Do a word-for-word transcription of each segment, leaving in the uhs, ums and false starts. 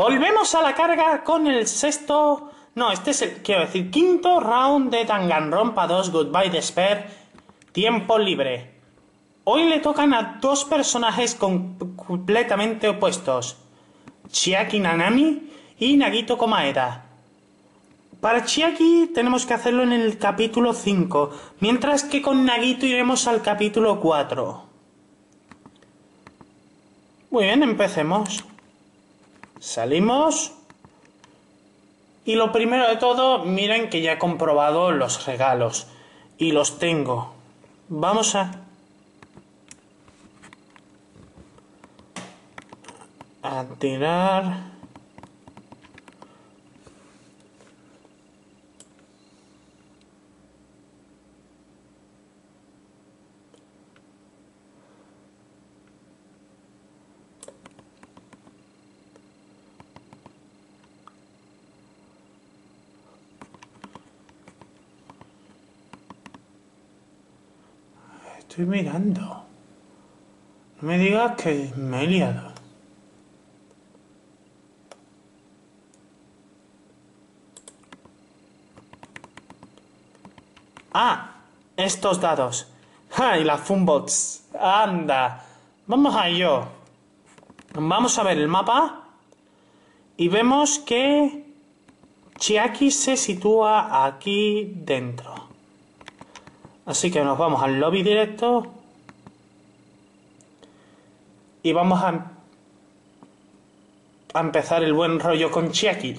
Volvemos a la carga con el sexto... No, este es el, quiero decir, quinto round de Danganronpa dos Goodbye Despair, tiempo libre. Hoy le tocan a dos personajes completamente opuestos, Chiaki Nanami y Nagito Komaeda. Para Chiaki tenemos que hacerlo en el capítulo cinco, mientras que con Nagito iremos al capítulo cuatro. Muy bien, empecemos. Salimos. Y lo primero de todo, miren que ya he comprobado los regalos. Y los tengo. Vamos a... A tirar... Estoy mirando. No me digas que me he liado. Ah, estos dados. ¡Ja! Y la Funbox. Anda. Vamos a ello. Vamos a ver el mapa. Y vemos que Chiaki se sitúa aquí dentro. Así que nos vamos al lobby directo. Y vamos a, a empezar el buen rollo con Chiaki.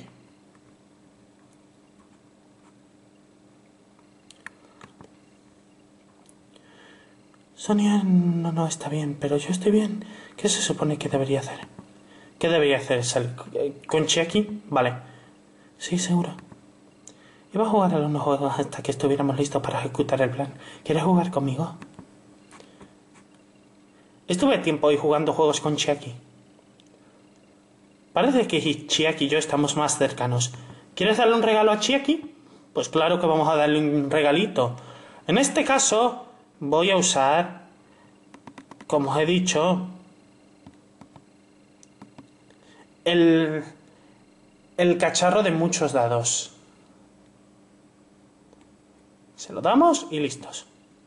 Sonia no, no está bien, pero yo estoy bien. ¿Qué se supone que debería hacer? ¿Qué debería hacer? ¿Sal con Chiaki? Vale. Sí, seguro. Iba a jugar a los juegos hasta que estuviéramos listos para ejecutar el plan. ¿Quieres jugar conmigo? Estuve tiempo hoy jugando juegos con Chiaki. Parece que Chiaki y yo estamos más cercanos. ¿Quieres darle un regalo a Chiaki? Pues claro que vamos a darle un regalito. En este caso, voy a usar, como os he dicho, el, el cacharro de muchos dados. Se lo damos y listos.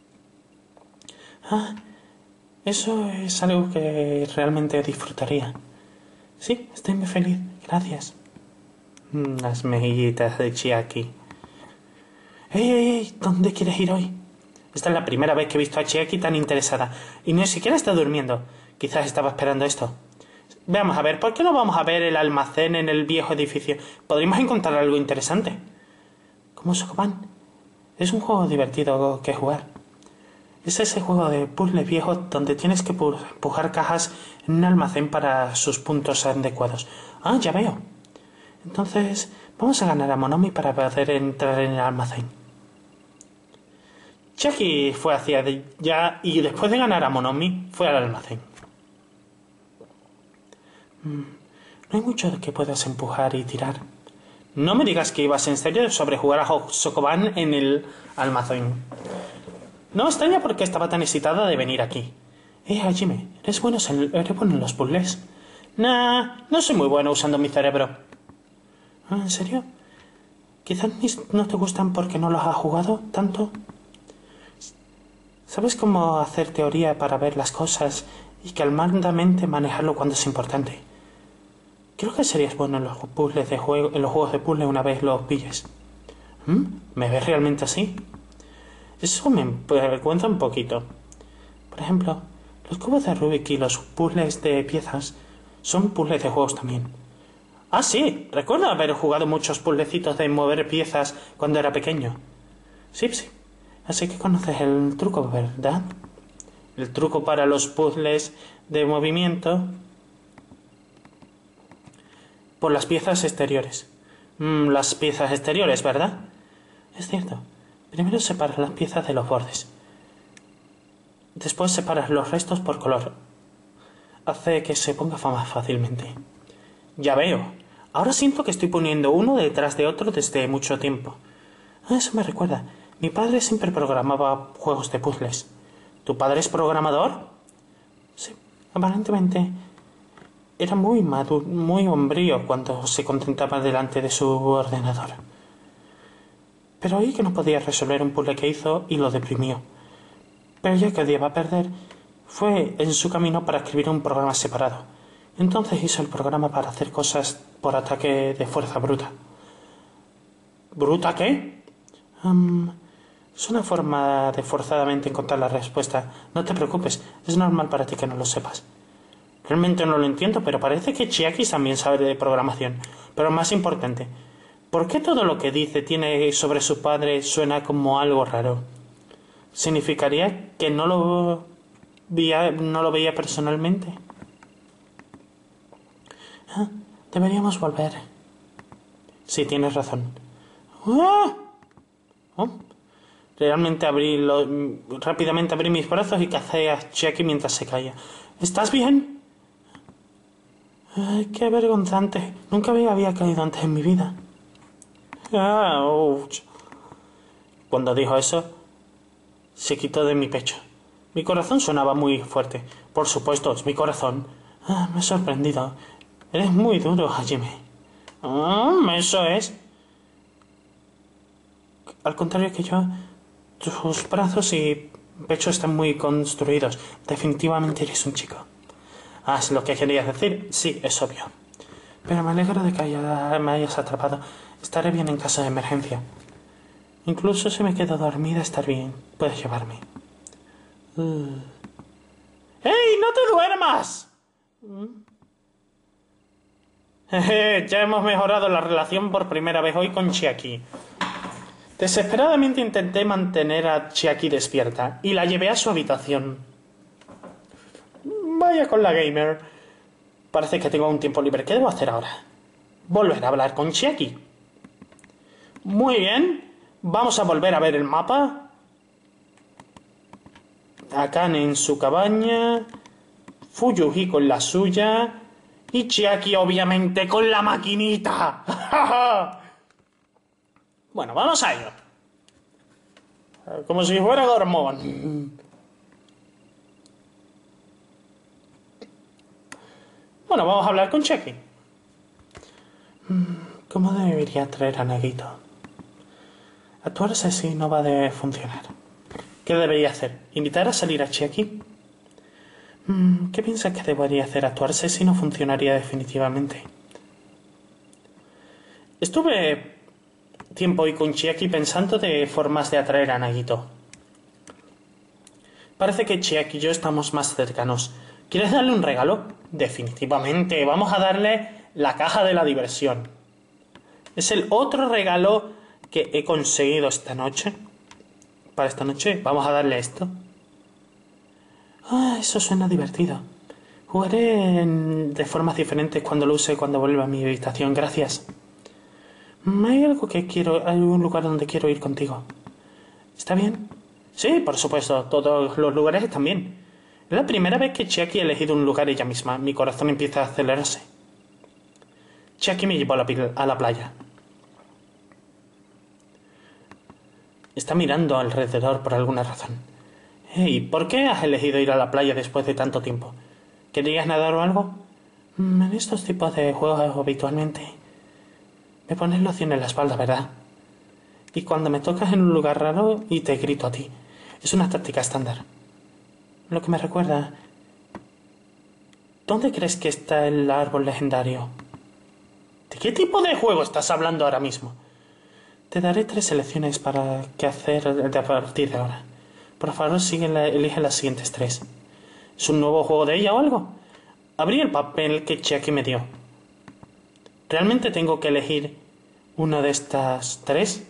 Ah, eso es algo que realmente disfrutaría. Sí, estoy muy feliz. Gracias. Las mejillitas de Chiaki. ¡Ey, ey, ey! ¿Dónde quieres ir hoy? Esta es la primera vez que he visto a Chiaki tan interesada. Y ni siquiera está durmiendo. Quizás estaba esperando esto. Veamos a ver, ¿por qué no vamos a ver el almacén en el viejo edificio? Podríamos encontrar algo interesante. ¿Cómo Sokoban? Es un juego divertido que jugar. Es ese juego de puzzles viejos donde tienes que empujar cajas en un almacén para sus puntos adecuados. Ah, ya veo. Entonces, vamos a ganar a Monomi para poder entrar en el almacén. Chiaki fue hacia allá y después de ganar a Monomi, fue al almacén. Mm, no hay mucho que puedas empujar y tirar. No me digas que ibas en serio sobre jugar a Sokoban en el almacén. No me extraña porque estaba tan excitada de venir aquí. Eh, Hajime, ¿eres bueno, ¿eres bueno en los puzzles? Nah, no soy muy bueno usando mi cerebro. ¿Ah, en serio? Quizás no te gustan porque no los has jugado tanto. ¿Sabes cómo hacer teoría para ver las cosas y calmadamente manejarlo cuando es importante? Creo que serías bueno en los puzzles de juego, en los juegos de puzzle una vez los pilles. ¿Mm? ¿Me ves realmente así? Eso me avergüenza un poquito. Por ejemplo, los cubos de Rubik y los puzzles de piezas son puzzles de juegos también. Ah, sí, recuerdo haber jugado muchos puzzlecitos de mover piezas cuando era pequeño. Sí, sí. Así que conoces el truco, ¿verdad? El truco para los puzzles de movimiento por las piezas exteriores. Mm, las piezas exteriores, ¿verdad? Es cierto. Primero separas las piezas de los bordes. Después separas los restos por color. Hace que se ponga más fácilmente. Ya veo. Ahora siento que estoy poniendo uno detrás de otro desde mucho tiempo. Eso me recuerda. Mi padre siempre programaba juegos de puzzles. ¿Tu padre es programador? Sí, aparentemente. Era muy maduro, muy hombrío cuando se contentaba delante de su ordenador. Pero oí que no podía resolver un puzzle que hizo y lo deprimió. Pero ya que odiaba perder, fue en su camino para escribir un programa separado. Entonces hizo el programa para hacer cosas por ataque de fuerza bruta. ¿Bruta qué? Um, es una forma de forzadamente encontrar la respuesta. No te preocupes, es normal para ti que no lo sepas. Realmente no lo entiendo, pero parece que Chiaki también sabe de programación. Pero más importante, ¿por qué todo lo que dice tiene sobre su padre suena como algo raro? ¿Significaría que no lo veía, no lo veía personalmente? Ah, deberíamos volver. Sí, tienes razón. ¡Ah! Oh. Realmente abrí lo, rápidamente abrí mis brazos y cacé a Chiaki mientras se caía. ¿Estás bien? Ay, qué vergonzante. Nunca me había caído antes en mi vida. Ah, ouch. Cuando dijo eso, se quitó de mi pecho. Mi corazón sonaba muy fuerte. Por supuesto, es mi corazón. Ah, me he sorprendido. Eres muy duro, Hajime. Ah, eso es. Al contrario que yo, tus brazos y pecho están muy construidos. Definitivamente eres un chico. Ah, ¿es lo que querías decir? Sí, es obvio. Pero me alegro de que haya, me hayas atrapado. Estaré bien en caso de emergencia. Incluso si me quedo dormida, estar bien. Puedes llevarme. Uh. ¡Ey, no te duermas! Jeje, ya hemos mejorado la relación por primera vez hoy con Chiaki. Desesperadamente intenté mantener a Chiaki despierta y la llevé a su habitación. Vaya con la gamer. Parece que tengo un tiempo libre. ¿Qué debo hacer ahora? Volver a hablar con Chiaki. Muy bien. Vamos a volver a ver el mapa. Akane en su cabaña. Fuyuhi con la suya. Y Chiaki obviamente con la maquinita. Bueno, vamos a ello. Como si fuera Gormón. Bueno, vamos a hablar con Chiaki. ¿Cómo debería traer a Nagito? Actuarse así no va a funcionar. ¿Qué debería hacer? ¿Invitar a salir a Chiaki? ¿Qué piensas que debería hacer? Actuarse si no funcionaría definitivamente. Estuve tiempo hoy con Chiaki pensando de formas de atraer a Nagito. Parece que Chiaki y yo estamos más cercanos. ¿Quieres darle un regalo? Definitivamente. Vamos a darle la caja de la diversión. Es el otro regalo que he conseguido esta noche. Para esta noche vamos a darle esto. Ah, eso suena divertido. Jugaré en... de formas diferentes cuando lo use cuando vuelva a mi habitación. Gracias. Hay algo que quiero... Hay un lugar donde quiero ir contigo. ¿Está bien? Sí, por supuesto. Todos los lugares están bien. Es la primera vez que Chiaki ha elegido un lugar ella misma. Mi corazón empieza a acelerarse. Chiaki me llevó a la, a la playa. Está mirando alrededor por alguna razón. Hey, ¿por qué has elegido ir a la playa después de tanto tiempo? ¿Querías nadar o algo? En estos tipos de juegos habitualmente me pones loción en la espalda, ¿verdad? Y cuando me tocas en un lugar raro y te grito a ti. Es una táctica estándar. Lo que me recuerda... ¿Dónde crees que está el árbol legendario? ¿De qué tipo de juego estás hablando ahora mismo? Te daré tres selecciones para qué hacer a partir de ahora. Por favor, sigue la, elige las siguientes tres. ¿Es un nuevo juego de ella o algo? Abrí el papel que Chiaki me dio. ¿Realmente tengo que elegir una de estas tres?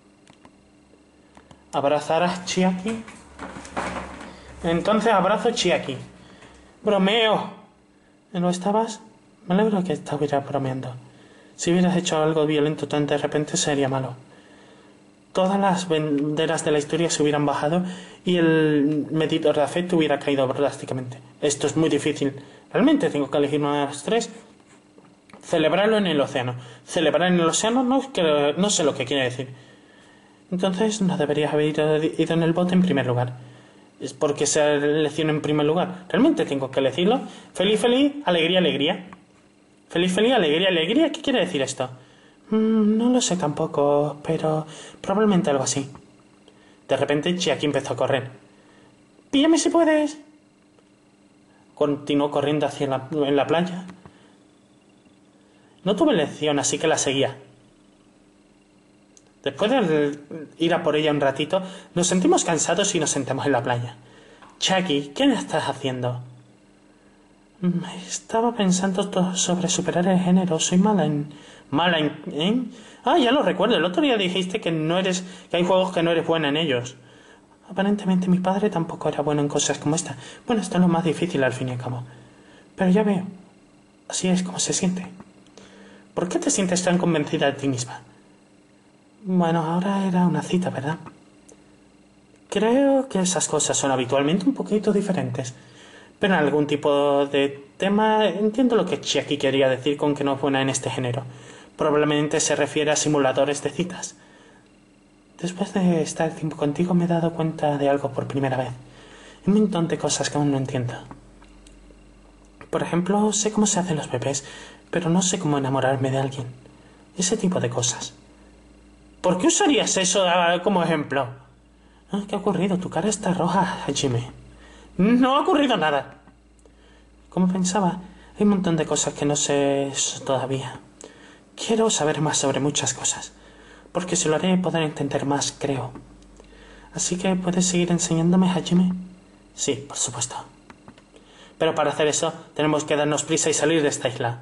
¿Abrazar a Chiaki? Entonces abrazo a Chiaki. ¡Bromeo! ¿No estabas? Me alegro que estuvieras bromeando. Si hubieras hecho algo violento tan de repente sería malo. Todas las banderas de la historia se hubieran bajado y el medidor de afecto hubiera caído drásticamente. Esto es muy difícil. Realmente tengo que elegir una de las tres. Celebrarlo en el océano. Celebrar en el océano no, que, no sé lo que quiere decir. Entonces no deberías haber ido en el bote en primer lugar. Es porque se elecciona en primer lugar. Realmente tengo que elegirlo. Feliz, feliz, alegría, alegría. Feliz, feliz, alegría, alegría. ¿Qué quiere decir esto? Mm, no lo sé tampoco, pero probablemente algo así. De repente Chiaki empezó a correr. ¡Píllame si puedes! Continuó corriendo hacia la, en la playa. No tuve lección, así que la seguía. Después de ir a por ella un ratito, nos sentimos cansados y nos sentamos en la playa. Chiaki, ¿qué estás haciendo? Estaba pensando sobre superar el género. Soy mala en... ¿Mala en...? ¿eh? Ah, ya lo recuerdo. El otro día dijiste que no eres... que hay juegos que no eres buena en ellos. Aparentemente mi padre tampoco era bueno en cosas como esta. Bueno, esto es lo más difícil al fin y al cabo. Pero ya veo. Así es como se siente. ¿Por qué te sientes tan convencida de ti misma? Bueno, ahora era una cita, ¿verdad? Creo que esas cosas son habitualmente un poquito diferentes. Pero en algún tipo de tema entiendo lo que Chiaki quería decir con que no es buena en este género. Probablemente se refiere a simuladores de citas. Después de estar tiempo contigo me he dado cuenta de algo por primera vez. Hay un montón de cosas que aún no entiendo. Por ejemplo, sé cómo se hacen los bebés, pero no sé cómo enamorarme de alguien. Ese tipo de cosas. ¿Por qué usarías eso como ejemplo? ¿Qué ha ocurrido? Tu cara está roja, Hajime. No ha ocurrido nada. Como pensaba, hay un montón de cosas que no sé todavía. Quiero saber más sobre muchas cosas. Porque si lo haré podré entender más, creo. Así que, ¿puedes seguir enseñándome, Hajime? Sí, por supuesto. Pero para hacer eso, tenemos que darnos prisa y salir de esta isla.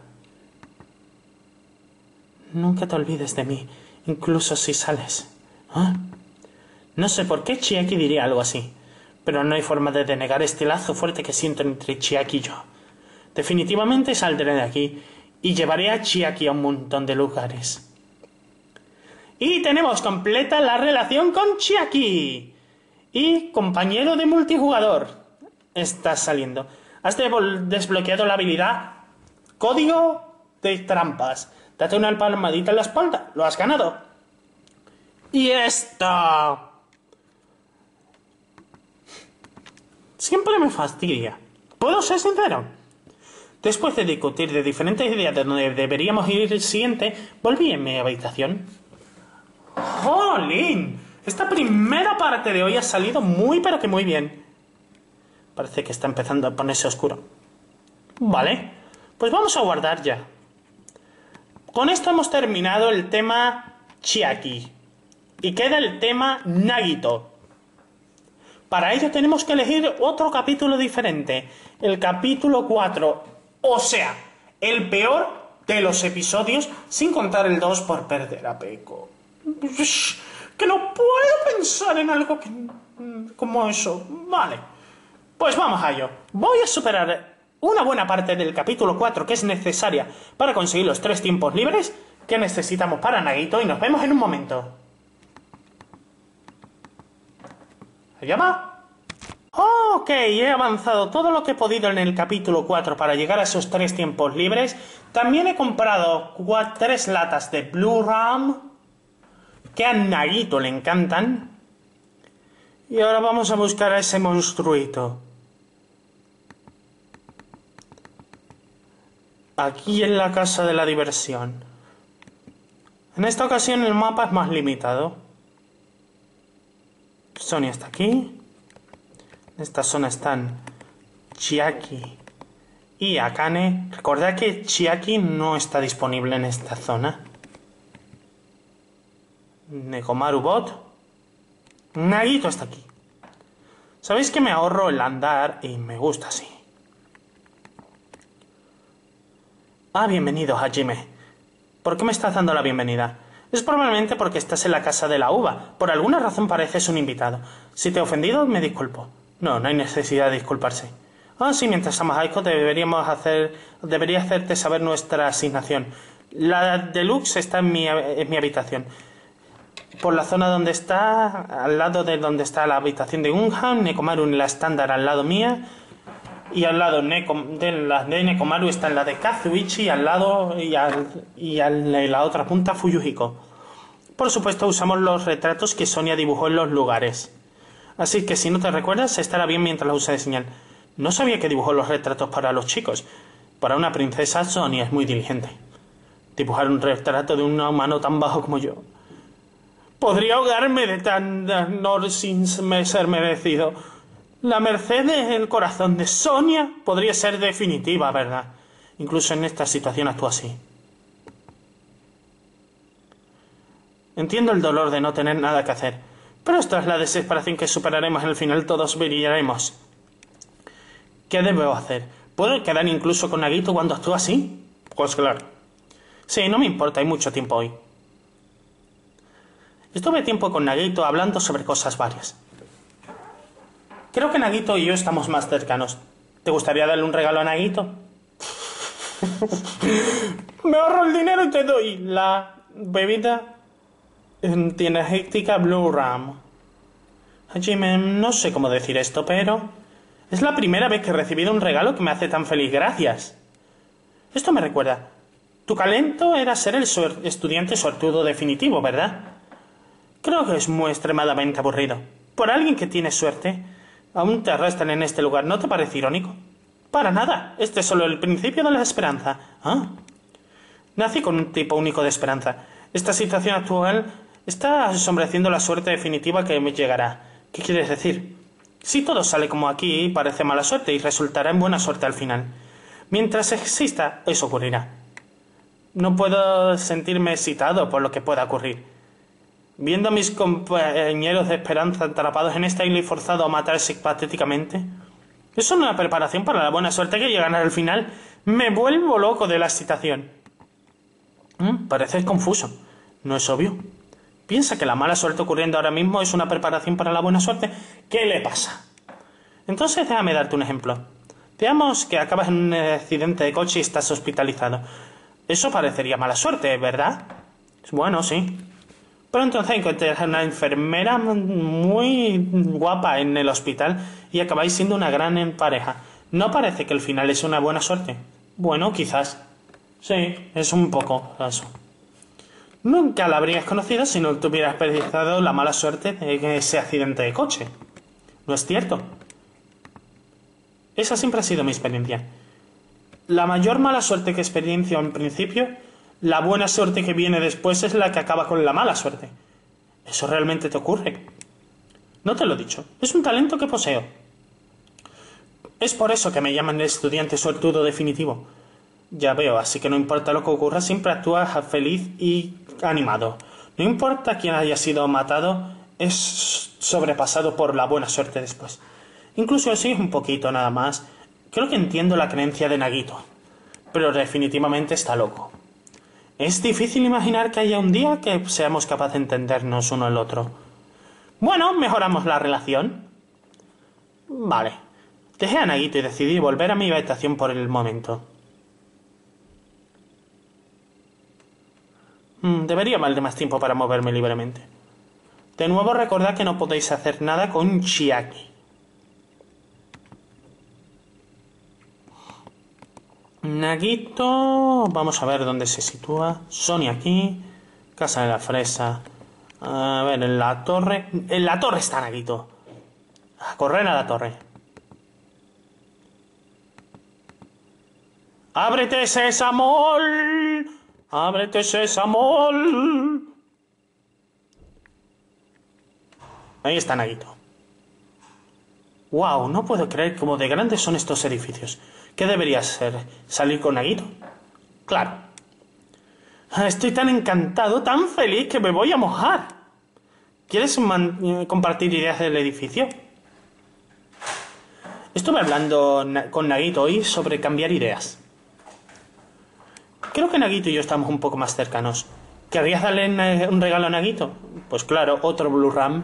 Nunca te olvides de mí, incluso si sales. ¿Ah? No sé por qué Chiaki diría algo así, pero no hay forma de denegar este lazo fuerte que siento entre Chiaki y yo. Definitivamente saldré de aquí y llevaré a Chiaki a un montón de lugares. Y tenemos completa la relación con Chiaki. Y compañero de multijugador. Estás saliendo. Has desbloqueado la habilidad Código de Trampas. Date una palmadita en la espalda. Lo has ganado. Y esto... siempre me fastidia. ¿Puedo ser sincero? Después de discutir de diferentes ideas de donde deberíamos ir el siguiente, volví en mi habitación. ¡Jolín! Esta primera parte de hoy ha salido muy pero que muy bien. Parece que está empezando a ponerse oscuro. Vale, pues vamos a guardar ya. Con esto hemos terminado el tema Chiaki. Y queda el tema Nagito. Para ello tenemos que elegir otro capítulo diferente. El capítulo cuatro. O sea, el peor de los episodios, sin contar el dos por perder a Peco. Que no puedo pensar en algo que... como eso. Vale. Pues vamos a ello. Voy a superar una buena parte del capítulo cuatro que es necesaria para conseguir los tres tiempos libres que necesitamos para Nagito y nos vemos en un momento. ¿Allá va? Ok, he avanzado todo lo que he podido en el capítulo cuatro para llegar a esos tres tiempos libres. También he comprado cuatro, tres latas de Blue Ram que a Nagito le encantan. Y ahora vamos a buscar a ese monstruito. Aquí en la casa de la diversión. En esta ocasión el mapa es más limitado. Sonia está aquí. En esta zona están Chiaki y Akane. Recordad que Chiaki no está disponible en esta zona. Nekomaru Bot. Nagito está aquí. Sabéis que me ahorro el andar y me gusta así. Ah, bienvenido, Hajime. ¿Por qué me estás dando la bienvenida? Es probablemente porque estás en la casa de la uva. Por alguna razón pareces un invitado. Si te he ofendido, me disculpo. No, no hay necesidad de disculparse. Ah, sí, mientras amas a Aiko deberíamos hacer... debería hacerte saber nuestra asignación. La deluxe está en mi, en mi habitación. Por la zona donde está, al lado de donde está la habitación de Unhan, Nekomaru en la estándar al lado mía, y al lado Neko, de la de Nekomaru está en la de Kazuichi, y al lado y, al, y al, en la otra punta Fuyuhiko. Por supuesto usamos los retratos que Sonia dibujó en los lugares. Así que si no te recuerdas, estará bien mientras la usa de señal. No sabía que dibujó los retratos para los chicos. Para una princesa, Sonia es muy diligente. Dibujar un retrato de un humano tan bajo como yo. Podría ahogarme de tan honor sin ser merecido. La merced del corazón de Sonia podría ser definitiva, ¿verdad? Incluso en esta situación actúa así. Entiendo el dolor de no tener nada que hacer, pero esta es la desesperación que superaremos en el final, todos brillaremos. ¿Qué debo hacer? ¿Puedo quedar incluso con Nagito cuando actúa así? Pues claro. Sí, no me importa, hay mucho tiempo hoy. Estuve tiempo con Nagito hablando sobre cosas varias. Creo que Nagito y yo estamos más cercanos. ¿Te gustaría darle un regalo a Nagito? Me ahorro el dinero y te doy la bebida energética Blue Ram. Hajime, no sé cómo decir esto, pero es la primera vez que he recibido un regalo que me hace tan feliz. Gracias. Esto me recuerda. Tu talento era ser el suer- estudiante suertudo definitivo, ¿verdad? Creo que es muy extremadamente aburrido. Por alguien que tiene suerte, aún te arrastran en este lugar. ¿No te parece irónico? Para nada. Este es solo el principio de la esperanza. ¿Ah? Nací con un tipo único de esperanza. Esta situación actual está ensombreciendo la suerte definitiva que me llegará. ¿Qué quieres decir? Si todo sale como aquí, parece mala suerte y resultará en buena suerte al final. Mientras exista, eso ocurrirá. No puedo sentirme excitado por lo que pueda ocurrir. Viendo a mis compañeros de esperanza atrapados en esta isla y forzados a matarse patéticamente, ¿es una preparación para la buena suerte que llegará al final? Me vuelvo loco de la excitación. ¿Mm? Pareces confuso. ¿No es obvio? ¿Piensa que la mala suerte ocurriendo ahora mismo es una preparación para la buena suerte? ¿Qué le pasa? Entonces déjame darte un ejemplo. Veamos que acabas en un accidente de coche y estás hospitalizado. Eso parecería mala suerte, ¿verdad? Bueno, sí. Pero entonces encuentras a una enfermera muy guapa en el hospital y acabáis siendo una gran pareja. ¿No parece que el final es una buena suerte? Bueno, quizás. Sí, es un poco eso. Nunca la habrías conocido si no te hubieras experienciado la mala suerte de ese accidente de coche. ¿No es cierto? Esa siempre ha sido mi experiencia. La mayor mala suerte que experiencio en principio, la buena suerte que viene después es la que acaba con la mala suerte. ¿Eso realmente te ocurre? No te lo he dicho. Es un talento que poseo. Es por eso que me llaman el estudiante suertudo definitivo. Ya veo, así que no importa lo que ocurra, siempre actúas feliz y animado. No importa quién haya sido matado, es sobrepasado por la buena suerte después. Incluso si es un poquito nada más. Creo que entiendo la creencia de Nagito, pero definitivamente está loco. Es difícil imaginar que haya un día que seamos capaces de entendernos uno al otro. Bueno, mejoramos la relación. Vale. Dejé a Nagito y decidí volver a mi habitación por el momento. Hmm, debería valer más tiempo para moverme libremente. De nuevo recordad que no podéis hacer nada con Chiaki. Nagito, vamos a ver dónde se sitúa. Sonia aquí, Casa de la Fresa. A ver, en la torre. En la torre está Nagito. A correr a la torre. ¡Ábrete, Sésamo! ¡Ábrete, Sésamo! Ahí está Nagito. ¡Wow! No puedo creer cómo de grandes son estos edificios. ¿Qué debería ser? ¿Salir con Nagito? Claro. Estoy tan encantado, tan feliz que me voy a mojar. ¿Quieres compartir ideas del edificio? Estuve hablando con Nagito hoy sobre cambiar ideas. Creo que Nagito y yo estamos un poco más cercanos. ¿Querrías darle un regalo a Nagito? Pues claro, otro Blue Ram.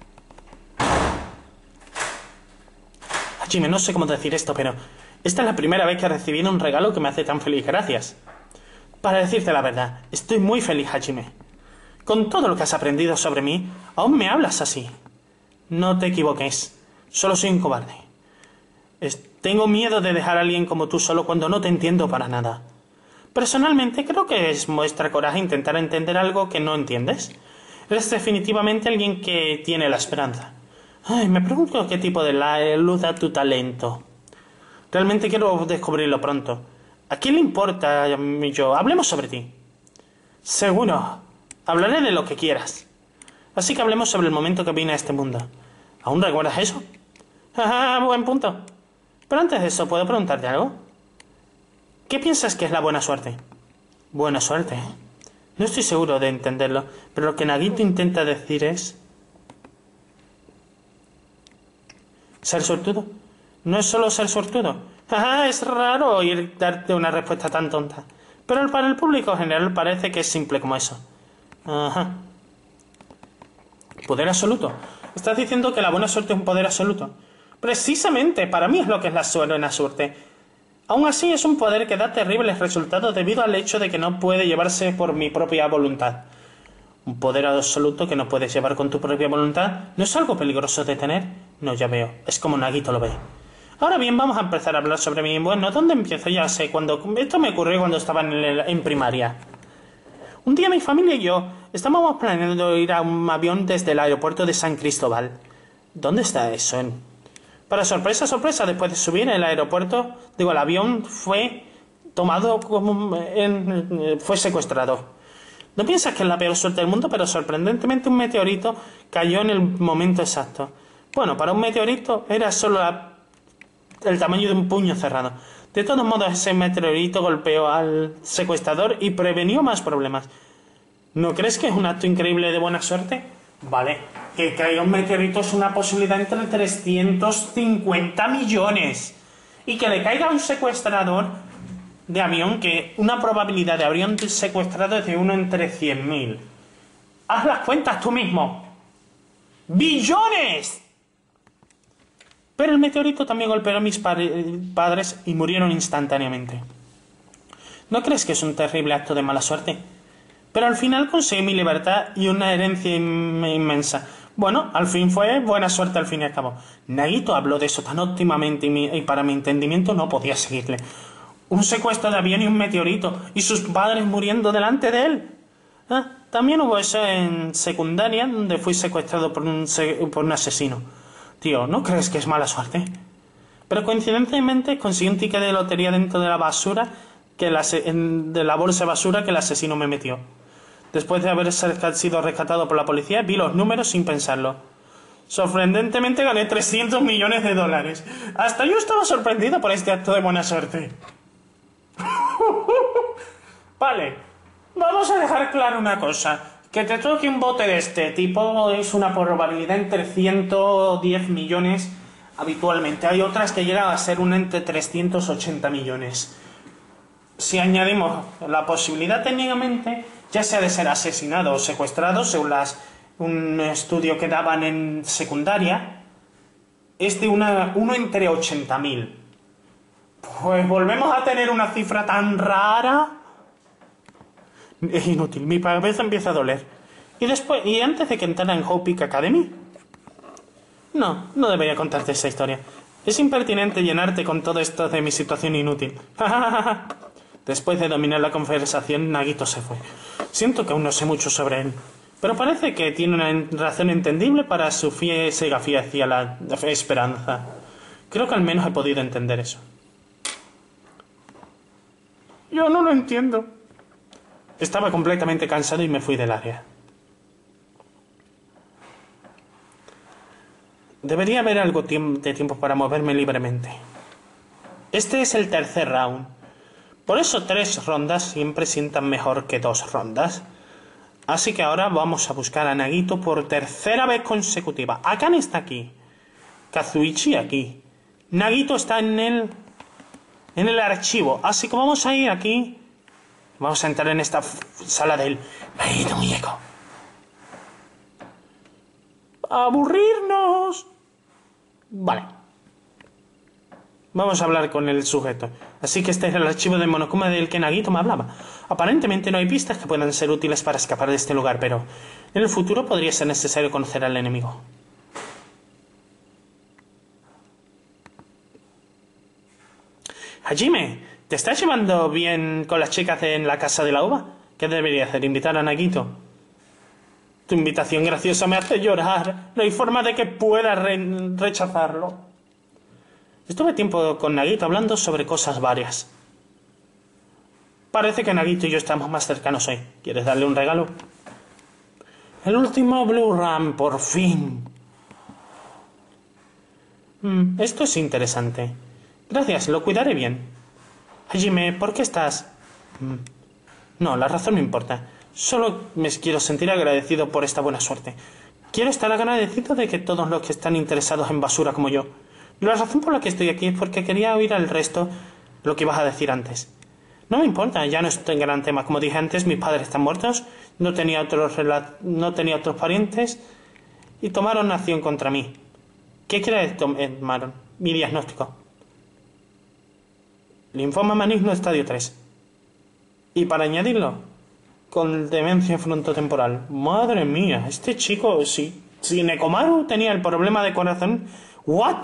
Hajime, no sé cómo decir esto, pero esta es la primera vez que he recibido un regalo que me hace tan feliz. Gracias. Para decirte la verdad, estoy muy feliz, Hajime. Con todo lo que has aprendido sobre mí, aún me hablas así. No te equivoques. Solo soy un cobarde. Es- tengo miedo de dejar a alguien como tú solo cuando no te entiendo para nada. Personalmente creo que es muestra coraje intentar entender algo que no entiendes. Eres definitivamente alguien que tiene la esperanza. Ay, me pregunto qué tipo de la- luz da tu talento. Realmente quiero descubrirlo pronto. ¿A quién le importa yo? Hablemos sobre ti. Seguro. Hablaré de lo que quieras. Así que hablemos sobre el momento que vine a este mundo. ¿Aún recuerdas eso? Ah, buen punto. Pero antes de eso, ¿puedo preguntarte algo? ¿Qué piensas que es la buena suerte? Buena suerte, ¿eh? No estoy seguro de entenderlo, pero lo que Nagito intenta decir es... ¿ser sortudo? No es solo ser sortudo. Ah, es raro oír darte una respuesta tan tonta. Pero para el público en general parece que es simple como eso. Ajá. ¿Poder absoluto? ¿Estás diciendo que la buena suerte es un poder absoluto? Precisamente, para mí es lo que es la buena suerte. Aún así es un poder que da terribles resultados debido al hecho de que no puede llevarse por mi propia voluntad. Un poder absoluto que no puedes llevar con tu propia voluntad no es algo peligroso de tener. No, ya veo. Es como Nagito lo ve. Ahora bien, vamos a empezar a hablar sobre mí. Bueno, ¿dónde empiezo? Ya sé, cuando esto me ocurrió cuando estaba en, el, en primaria. Un día mi familia y yo estábamos planeando ir a un avión desde el aeropuerto de San Cristóbal. ¿Dónde está eso? Para sorpresa, sorpresa, después de subir el aeropuerto, digo, el avión fue tomado como... En, fue secuestrado. No piensas que es la peor suerte del mundo, pero sorprendentemente un meteorito cayó en el momento exacto. Bueno, para un meteorito era solo la, el tamaño de un puño cerrado. De todos modos, ese meteorito golpeó al secuestrador y prevenió más problemas. ¿No crees que es un acto increíble de buena suerte? Vale, que caiga un meteorito es una posibilidad entre trescientos cincuenta millones. Y que le caiga a un secuestrador de avión, que una probabilidad de avión secuestrado es de uno entre cien mil. Haz las cuentas tú mismo. ¡Billones! Pero el meteorito también golpeó a mis padres y murieron instantáneamente. ¿No crees que es un terrible acto de mala suerte? Pero al final conseguí mi libertad y una herencia inmensa. Bueno, al fin fue buena suerte al fin y al cabo. Nagito habló de eso tan óptimamente y, mi, y para mi entendimiento no podía seguirle. Un secuestro de avión y un meteorito, y sus padres muriendo delante de él. Ah, también hubo eso en secundaria, donde fui secuestrado por un, por un asesino. Tío, ¿no crees que es mala suerte? Pero coincidentemente conseguí un ticket de lotería dentro de la basura, que el en, de la bolsa de basura que el asesino me metió. Después de haber sido rescatado por la policía, vi los números sin pensarlo. Sorprendentemente gané trescientos millones de dólares. Hasta yo estaba sorprendido por este acto de buena suerte. Vale, vamos a dejar claro una cosa. Que te toque un bote de este tipo es una probabilidad entre ciento diez millones habitualmente. Hay otras que llegan a ser un entre trescientos ochenta millones. Si añadimos la posibilidad técnicamente, ya sea de ser asesinado o secuestrado, según las, un estudio que daban en secundaria, es de una, uno entre ochenta mil. Pues volvemos a tener una cifra tan rara. Es inútil, mi cabeza empieza a doler. Y después, y antes de que entrara en Hope Peak Academy... No, no debería contarte esa historia. Es impertinente llenarte con todo esto de mi situación inútil. Después de dominar la conversación, Nagito se fue. Siento que aún no sé mucho sobre él, pero parece que tiene una razón entendible para su fie fie hacia la esperanza. Creo que al menos he podido entender eso. Yo no lo entiendo. Estaba completamente cansado y me fui del área. Debería haber algo de tiempo para moverme libremente. Este es el tercer round. Por eso tres rondas siempre sientan mejor que dos rondas. Así que ahora vamos a buscar a Nagito por tercera vez consecutiva. Akane está aquí. Kazuichi aquí. Nagito está en el... en el archivo. Así que vamos a ir aquí. Vamos a entrar en esta sala del... Nagito muñeco. ¡Aburrirnos! Vale. Vamos a hablar con el sujeto. Así que este es el archivo de Monokuma del que Nagito me hablaba. Aparentemente no hay pistas que puedan ser útiles para escapar de este lugar, pero en el futuro podría ser necesario conocer al enemigo. Hajime, ¿te estás llevando bien con las chicas en la casa de la uva? ¿Qué debería hacer? ¿Invitar a Nagito? Tu invitación graciosa me hace llorar. No hay forma de que pueda re rechazarlo. Estuve tiempo con Nagito hablando sobre cosas varias. Parece que Nagito y yo estamos más cercanos hoy. ¿Quieres darle un regalo? El último Blue Ram, por fin. Mm, esto es interesante. Gracias, lo cuidaré bien. Hajime, ¿por qué estás...? Mm, no, la razón no importa. Solo me quiero sentir agradecido por esta buena suerte. Quiero estar agradecido de que todos los que están interesados en basura como yo. La razón por la que estoy aquí es porque quería oír al resto lo que ibas a decir antes. No me importa, ya no es un gran tema. Como dije antes, mis padres están muertos, no tenía otros, no tenía otros parientes y tomaron acción contra mí. ¿Qué crees, tomaron? Mi diagnóstico. Linfoma maligno estadio tres. Y para añadirlo, con demencia frontotemporal. Madre mía, este chico, si, si Nekomaru tenía el problema de corazón, ¿what?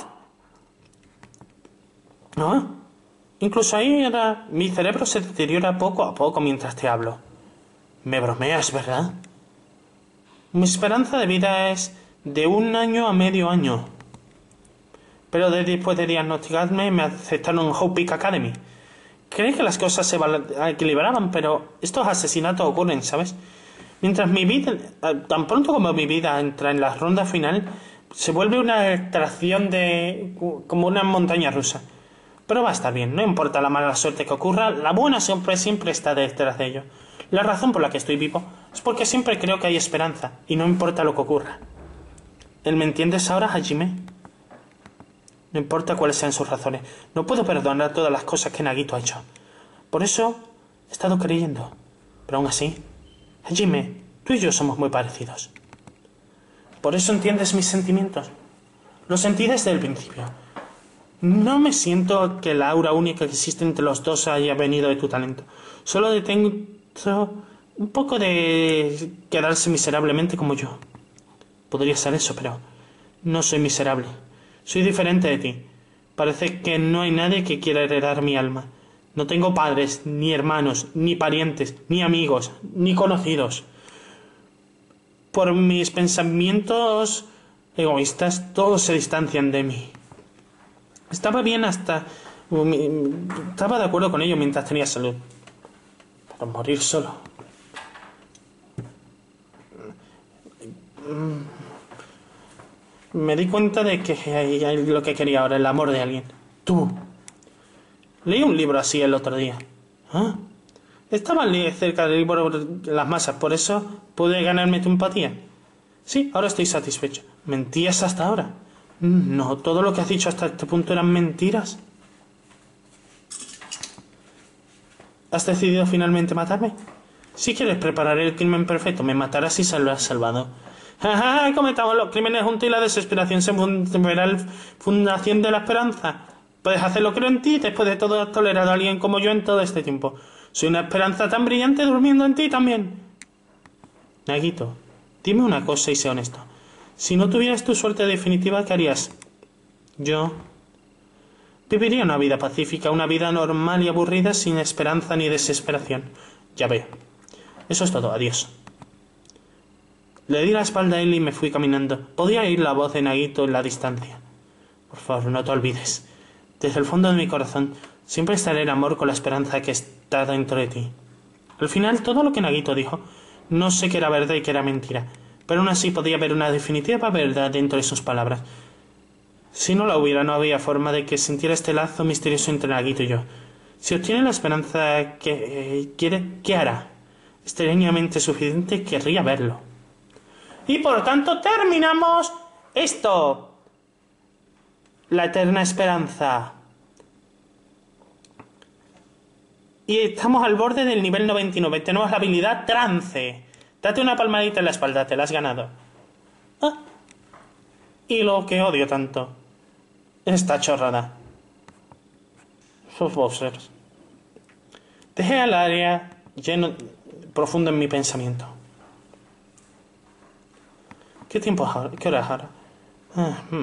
¿No? Incluso ahí era... Mi cerebro se deteriora poco a poco mientras te hablo. Me bromeas, ¿verdad? Mi esperanza de vida es de un año a medio año. Pero de, después de diagnosticarme me aceptaron en Hope Peak Academy. Creí que las cosas se equilibraban, pero estos asesinatos ocurren, ¿sabes? Mientras mi vida... Tan pronto como mi vida entra en la ronda final, se vuelve una extracción de... como una montaña rusa. Pero va a estar bien, no importa la mala suerte que ocurra, la buena siempre, siempre está detrás de ello. La razón por la que estoy vivo es porque siempre creo que hay esperanza, y no importa lo que ocurra. ¿Él me entiendes ahora, Hajime? No importa cuáles sean sus razones, no puedo perdonar todas las cosas que Nagito ha hecho. Por eso he estado creyendo. Pero aún así, Hajime, tú y yo somos muy parecidos. Por eso entiendes mis sentimientos. Los sentí desde el principio. No me siento que la aura única que existe entre los dos haya venido de tu talento. Solo detengo un poco de quedarse miserablemente como yo. Podría ser eso, pero no soy miserable. Soy diferente de ti. Parece que no hay nadie que quiera heredar mi alma. No tengo padres, ni hermanos, ni parientes, ni amigos, ni conocidos. Por mis pensamientos egoístas, todos se distancian de mí. Estaba bien hasta... Estaba de acuerdo con ello mientras tenía salud. Pero morir solo... Me di cuenta de que hay lo que quería ahora, el amor de alguien. Tú. Leí un libro así el otro día. ¿Ah? Estaba cerca del libro de las masas, por eso pude ganarme tu empatía. Sí, ahora estoy satisfecho. ¿Mentías hasta ahora? No, todo lo que has dicho hasta este punto eran mentiras. ¿Has decidido finalmente matarme? Si quieres, prepararé el crimen perfecto. Me matarás si se lo has salvado. ¡Ja, cometamos los crímenes juntos y la desesperación se verá la fundación de la esperanza! Puedes hacerlo, creo en ti. Después de todo, has tolerado a alguien como yo en todo este tiempo. Soy una esperanza tan brillante durmiendo en ti también. Nagito, dime una cosa y sé honesto. Si no tuvieras tu suerte definitiva, ¿qué harías? Yo viviría una vida pacífica, una vida normal y aburrida, sin esperanza ni desesperación. Ya veo. Eso es todo. Adiós. Le di la espalda a él y me fui caminando. Podía oír la voz de Nagito en la distancia. Por favor, no te olvides. Desde el fondo de mi corazón, siempre estaré en amor con la esperanza que está dentro de ti. Al final, todo lo que Nagito dijo, no sé que era verdad y que era mentira, pero aún así podía haber una definitiva verdad dentro de sus palabras. Si no la hubiera, no había forma de que sintiera este lazo misterioso entre Nagito y yo. Si obtiene la esperanza que eh, quiere, ¿qué hará? Extrañamente suficiente, querría verlo. Y por tanto terminamos esto. La eterna esperanza. Y estamos al borde del nivel noventa y nueve. Tenemos la habilidad trance. Date una palmadita en la espalda, te la has ganado. Ah. Y lo que odio tanto. Esta chorrada. Sus bosses. Dejé al área lleno, profundo en mi pensamiento. ¿Qué tiempo es ahora? ¿Qué hora es ahora? Ah, hmm.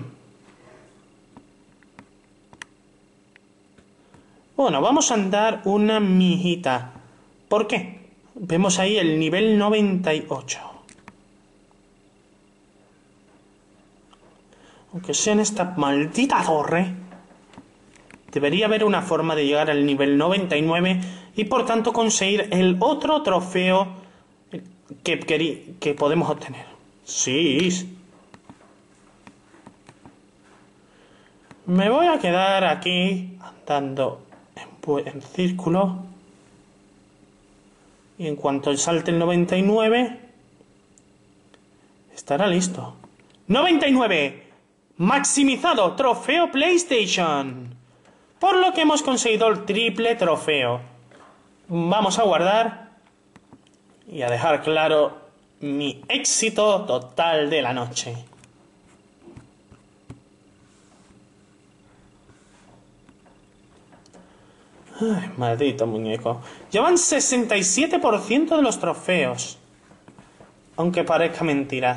Bueno, vamos a andar una mijita. ¿Por qué? Vemos ahí el nivel noventa y ocho. Aunque sea en esta maldita torre. Debería haber una forma de llegar al nivel noventa y nueve y por tanto conseguir el otro trofeo que, que, que podemos obtener. Sí. Me voy a quedar aquí andando en, en círculo. Y en cuanto salte el noventa y nueve, estará listo. ¡noventa y nueve! ¡Maximizado! ¡Trofeo PlayStation! Por lo que hemos conseguido el triple trofeo. Vamos a guardar y a dejar claro mi éxito total de la noche. Ay, maldito muñeco. Llevan sesenta y siete por ciento de los trofeos. Aunque parezca mentira.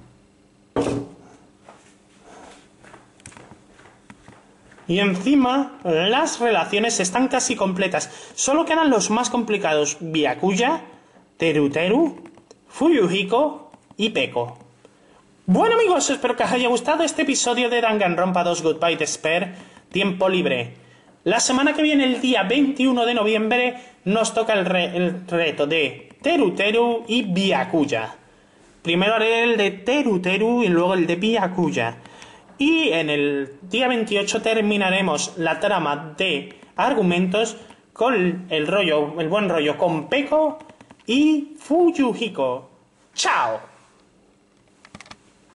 Y encima, las relaciones están casi completas. Solo quedan los más complicados. Byakuya, Teruteru, Fuyuhiko y Peko. Bueno amigos, espero que os haya gustado este episodio de Danganronpa dos Goodbye Despair, Tiempo Libre. La semana que viene, el día veintiuno de noviembre, nos toca el, re el reto de Teruteru y Byakuya. Primero haré el de Teruteru y luego el de Byakuya. Y en el día veintiocho terminaremos la trama de argumentos con el rollo, el buen rollo con Peko y Fuyuhiko. ¡Chao!